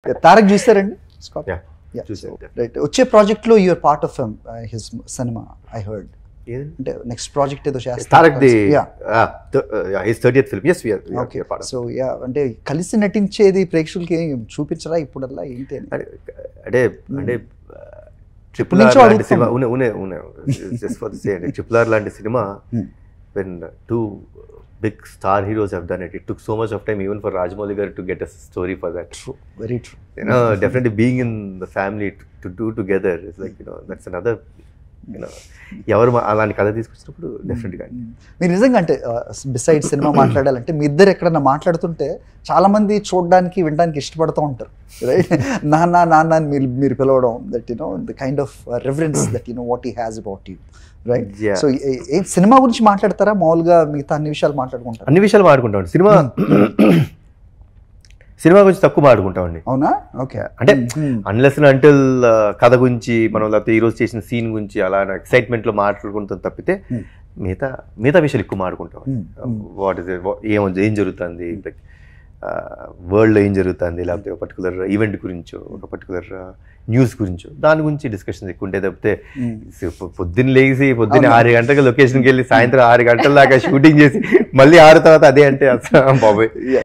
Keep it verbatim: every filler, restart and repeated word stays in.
తారక్ చూస్తారండి? Yeah, చూసాను. Right. వచ్చే ప్రాజెక్ట్ లో you're part of his cinema I heard. అంటే నెక్స్ట్ ప్రాజెక్ట్ ఏదో చేస్తారు Tarak the his thirtieth film. yes we are okay. So yeah, అంటే కలిసి నటించేది ప్రేక్షకులకి ఇప్పుడల్లా ఏంటరా ఏంటి అని అంటే అంటే ట్రిపుల్ ఆర్ లాంటి సినిమా ఉనే ఉనే ఉనే just for the same triple R లాంటి cinema when two big star heroes have done it, it took so much of time even for Rajamouli garu to get a story for that. True, very true. You know, definitely being in the family to, to do together is like, you know, that's another, you know, ఎవరు అలాంటి కథ తీసుకొచ్చినప్పుడు డెఫినెట్గా. మీరు నిజంగా అంటే beside cinema మాట్లాడాలంటే మీ ఇద్దరు ఎక్కడన్నా మాట్లాడుతుంటే చాలా మంది చూడడానికి వినడానికి ఇష్టపడుతూ ఉంటారు, రైట్? నాన్న నాన్న అని మీరు మీరు పిలవడం, that you know the kind of reference that you know what he has about you, right? So ఏ సినిమా గురించి మాట్లాడతారా మామూలుగా? మిగతా అన్ని విషయాలు మాట్లాడుకుంటారు? అన్ని విషయాలు మాట్లాడుకుంటాం. సినిమా సినిమా గురించి తక్కువ మాట్లాడుకుంటామండి. అవునా? ఓకే. అంటే అన్లెస్ అంటిల్ కథ గురించి మనం లేకపోతే ఈరోజు చేసిన సీన్ గురించి అలా ఎక్సైట్మెంట్లో మాట్లాడుకుంటాం తప్పితే మిగతా మిగతా విషయాలు ఎక్కువ మాట్లాడుకుంటాం. వాట్ ఇస్ ఏం ఏం జరుగుతుంది లైక్ వరల్డ్లో ఏం జరుగుతుంది, లేకపోతే ఒక పర్టికులర్ ఈవెంట్ గురించో ఒక పర్టికులర్ న్యూస్ గురించో దాని గురించి డిస్కషన్స్ ఎక్కువ ఉంటాయి తప్పితే పొద్దున్న లేచి పొద్దున్న ఆరు గంటలకు లొకేషన్కి వెళ్ళి సాయంత్రం ఆరు గంటల దాకా షూటింగ్ చేసి మళ్ళీ ఆరు తర్వాత అదే అంటే అసలు బాబాయ్